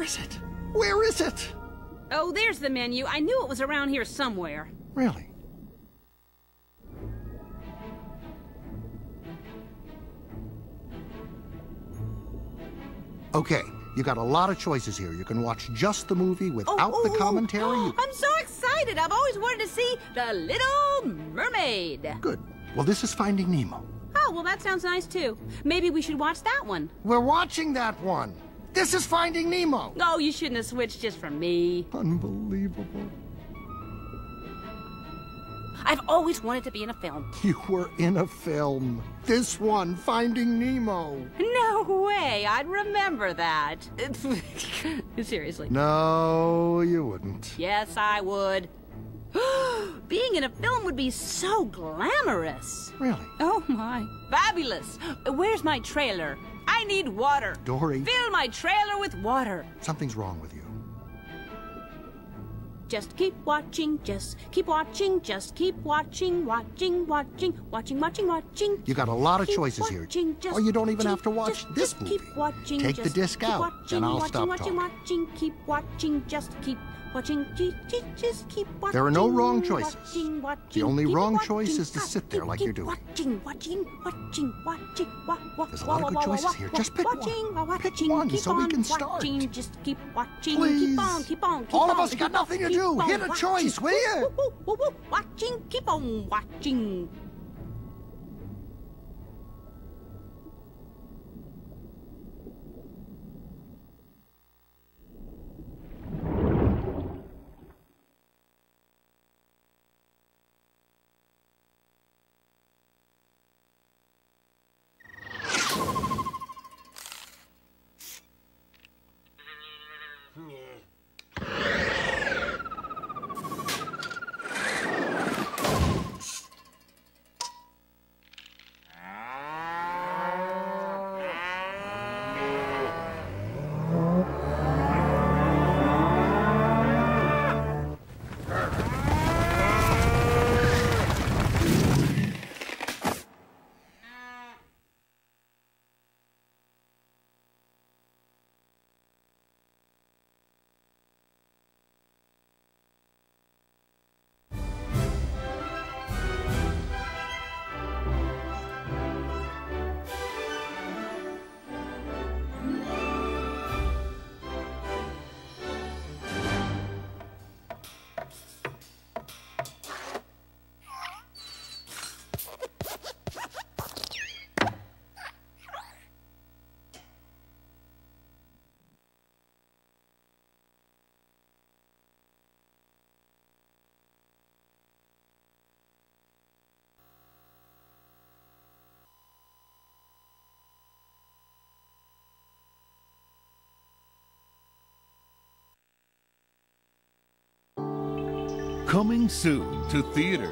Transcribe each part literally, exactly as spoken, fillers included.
is it? Where is it? Oh, there's the menu. I knew it was around here somewhere. Really? Okay, you got a lot of choices here. You can watch just the movie without oh, oh, the commentary. Oh, You... I'm so excited. I've always wanted to see The Little Mermaid. Good. Well, this is Finding Nemo. Oh, well, that sounds nice, too. Maybe we should watch that one. We're watching that one. This is Finding Nemo. Oh, you shouldn't have switched just for me. Unbelievable. I've always wanted to be in a film. You were in a film. This one, Finding Nemo. No way. I'd remember that. Seriously. No, you wouldn't. Yes, I would. Being in a film would be so glamorous. Really? Oh, my. Fabulous. Where's my trailer? I need water. Dory. Fill my trailer with water. Something's wrong with you. Just keep watching, just keep watching, just keep watching, watching, watching, watching, watching, watching. You got a lot of Keep choices here. watching, just Or you don't even keep- have to watch just- this just movie. Keep watching, Take the just disc keep out, watching, and I'll watching, stop watching, talking. watching, keep watching, just keep watching, ju- ju- just keep watching. There are no wrong choices. Watching, watching, The only keep wrong watching, choice is to ah, sit there keep- like keep you're doing. Watching, watching, watching, watching, wa- wa- There's a lot of wa- good wa- choices wa- here. wa- Just pick one. watching, wa- Pick watching, one keep so we on can start. Watching, just keep watching, Please. keep on, keep on, keep All on. of us got keep on, nothing to keep do. on Hit a watching. choice, will you? Woo, woo, woo, watching, keep on watching. Coming soon to theaters.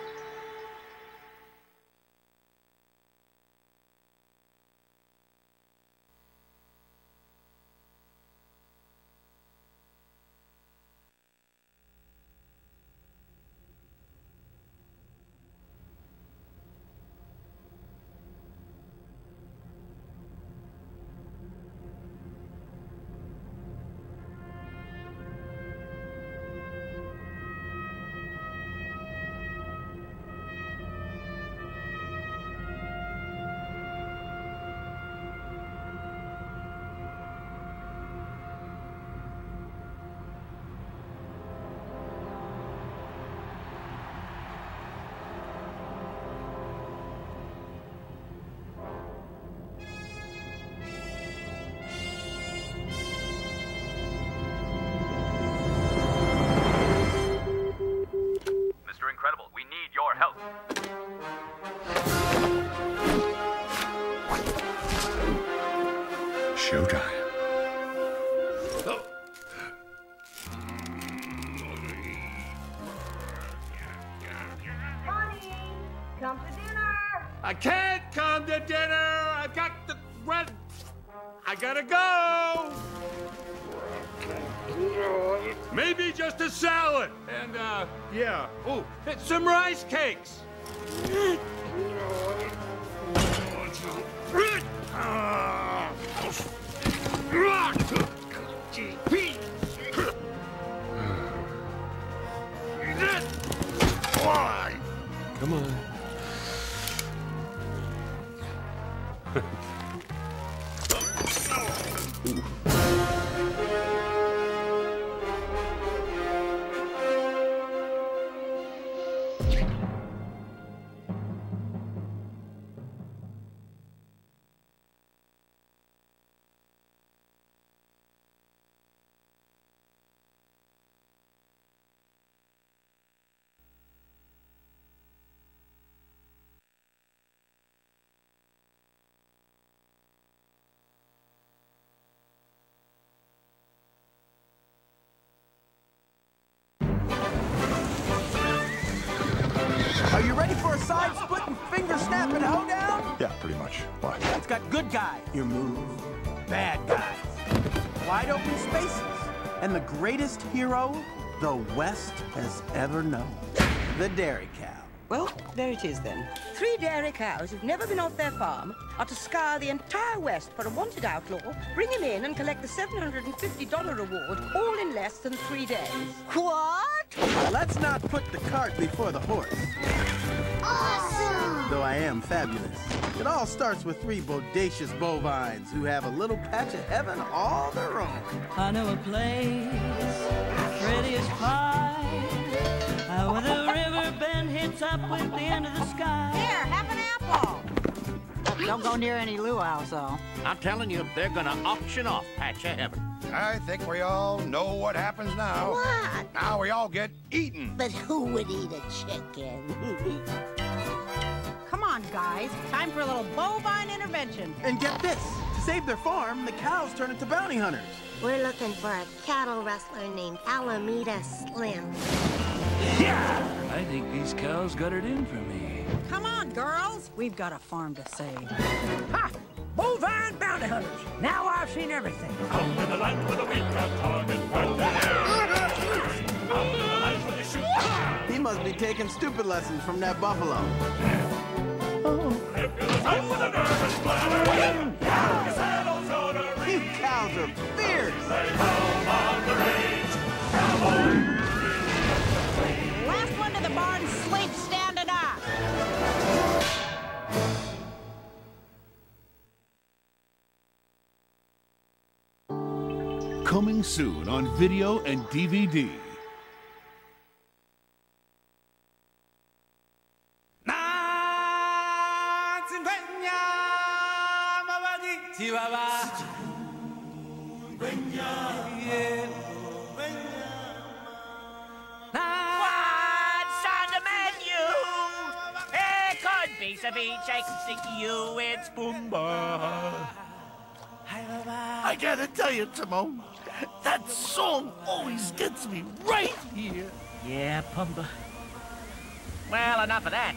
Mister Incredible, we need your help. Showtime. Honey, come to dinner. I can't come to dinner. I've got the red. I gotta go. Maybe just a salad and uh, yeah. Oh, some rice cakes. Why? Come on. Are you ready for a side-splitting, finger-snapping hoedown? Yeah, pretty much. Why? It's got good guys, you move. Bad guys. Wide open spaces. And the greatest hero the West has ever known. The dairy cow. Well, there it is then. Three dairy cows who've never been off their farm are to scour the entire West for a wanted outlaw, bring him in and collect the seven hundred fifty dollar reward, all in less than three days. What? Let's not put the cart before the horse. Awesome! Though I am fabulous. It all starts with three bodacious bovines who have a little patch of heaven all their own. I know a place, prettiest pie, uh, where the river bend hits up with the end of the sky. Here, have an apple. Don't go near any luau's, though. I'm telling you, they're gonna auction off Patch of Heaven. I think we all know what happens now. What? Now we all get eaten. But who would eat a chicken? Come on, guys. Time for a little bovine intervention. And get this. To save their farm, the cows turn into bounty hunters. We're looking for a cattle rustler named Alameda Slim. I think these cows got it in for me. Come on, girls. We've got a farm to save. Ha! Bovine bounty hunters. Now I've seen everything. Out in the land where the wheat got target He must be taking stupid lessons from that buffalo. You cows are fierce! Last one to the barn sleeps standing up. Coming soon on video and D V D. What's on the menu? There could be some each egg you. It's Pumbaa. I gotta tell you, Timon, that song always gets me right here. Yeah, Pumbaa. Well, enough of that.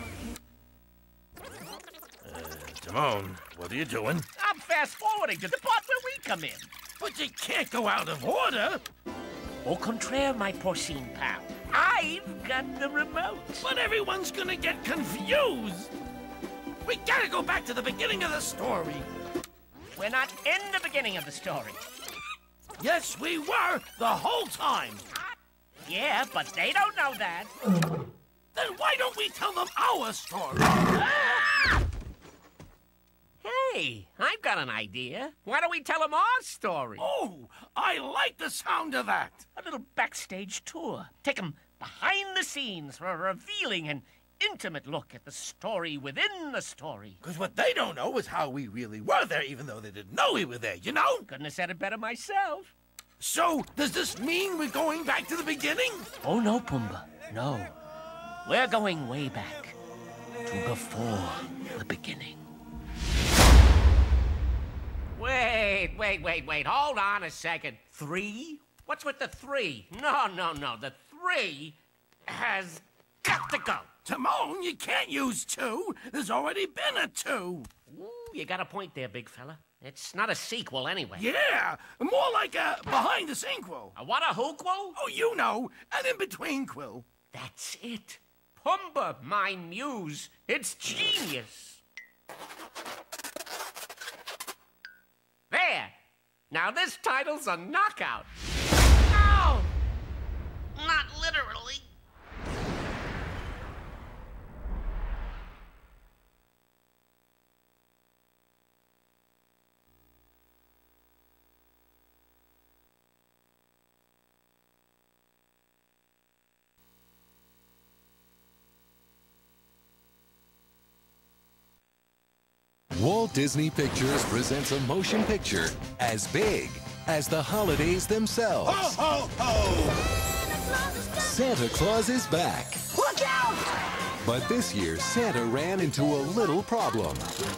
Uh, Timon, what are you doing? I'm fast-forwarding to the part where we come in. But you can't go out of order. Au contraire, my porcine pal. I've got the remote. But everyone's gonna get confused. We gotta go back to the beginning of the story. We're not in the beginning of the story. Yes, we were the whole time. Yeah, but they don't know that. Then why don't we tell them our story? Hey, I've got an idea. Why don't we tell them our story? Oh, I like the sound of that. A little backstage tour. Take them behind the scenes for a revealing and intimate look at the story within the story. Because what they don't know is how we really were there, even though they didn't know we were there, you know? Couldn't have said it better myself. So, does this mean we're going back to the beginning? Oh, no, Pumbaa. No. We're going way back to before the beginning. Wait, wait, wait, wait. Hold on a second. Three? What's with the three? No, no, no. The three has got to go. Timon, you can't use two. There's already been a two. Ooh, you got a point there, big fella. It's not a sequel anyway. Yeah, more like a behind-the-sequel. A what, a whoquel? Oh, you know, an in-between-quill. That's it. Pumbaa, my muse. It's genius. There. Now this title's a knockout. No! Not literally. Walt Disney Pictures presents a motion picture as big as the holidays themselves. Ho, ho, ho! Santa Claus is back. Look out! But this year, Santa ran into a little problem.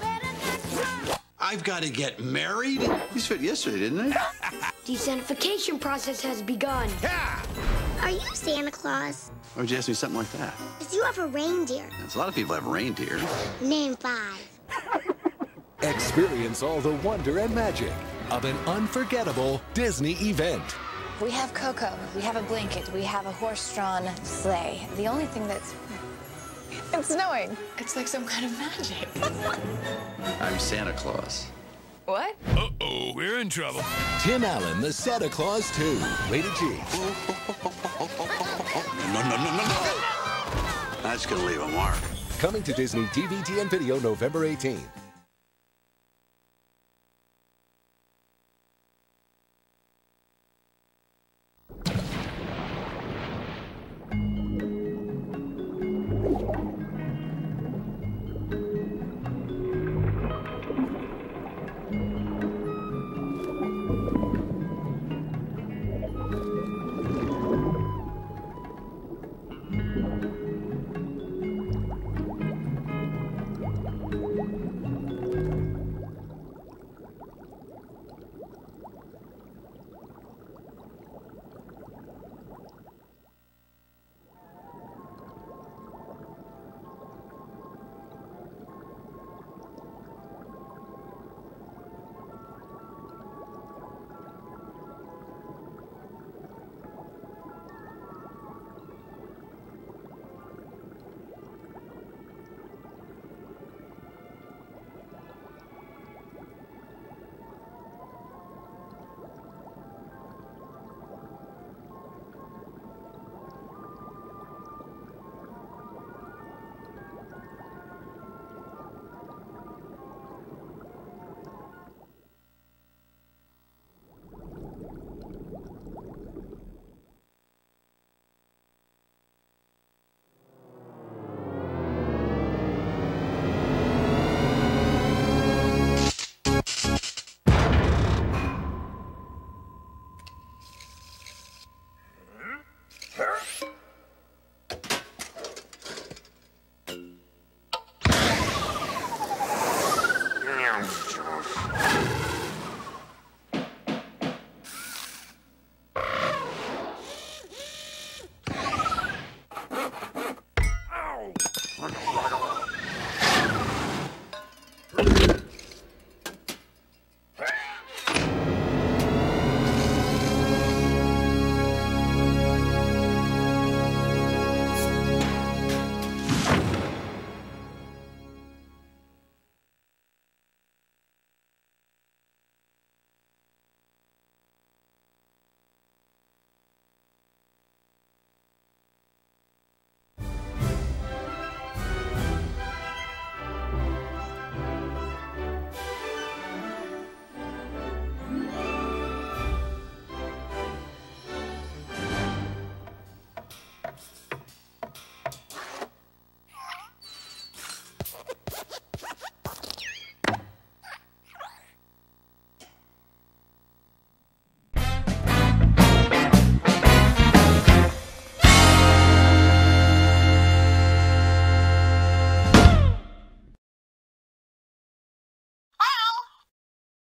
I've got to get married? He's fit yesterday, didn't he? The Santification process has begun. Yeah! Are you Santa Claus? Why would you ask me something like that? Because you have a reindeer. There's a lot of people have reindeer. Name five. Experience all the wonder and magic of an unforgettable Disney event. We have Coco, we have a blanket, we have a horse-drawn sleigh. The only thing that's... It's snowing. It's like some kind of magic. I'm Santa Claus. What? Uh-oh, we're in trouble. Tim Allen, the Santa Claus two. Rated G. No, no, no, no, no. That's gonna leave a mark. Coming to Disney D V D and video November eighteenth.